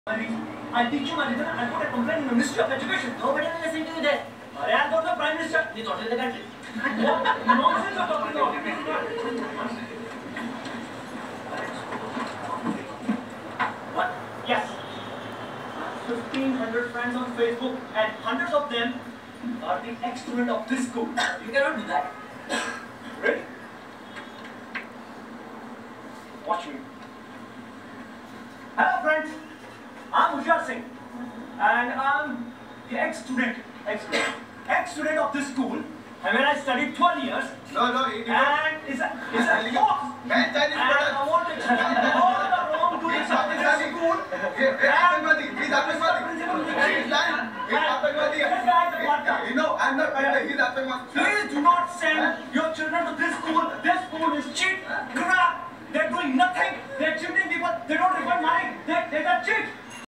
I'll teach you my reason. I'll put a complaint in the Ministry of Education. Nobody will listen to you there. I go to the Prime Minister. He's not in the country. What nonsense you're talking about? What? Yes. 1,500 friends on Facebook and hundreds of them are the ex-student of this school. You cannot do that. Really? Watch me. Hello friends, I'm hoshiar Singh and I'm the ex-student of this school, and when I studied 12 years and it's a fox, and I want to explain all the wrongdoings of this school. Please do not send your children to this school. This school is cheap, crap. They're doing nothing. They're cheating people. They don't refund money. They cheat.